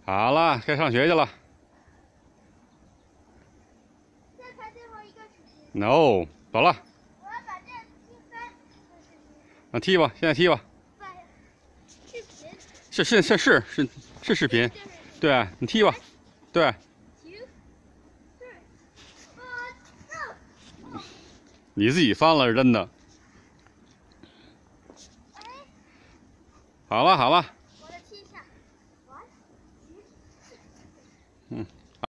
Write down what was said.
好了，该上学去了。 这才最后一个视频。 No， 走了。 我要把这踢翻的视频。 那踢吧，现在踢吧。 把视频。 是视频。对，你踢吧。对。你自己翻了是真的。好了好了。